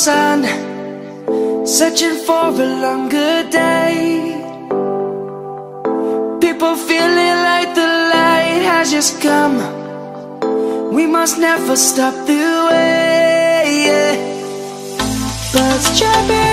sun, searching for a longer day. People feeling like the light has just come. We must never stop the way, yeah. Birds chirping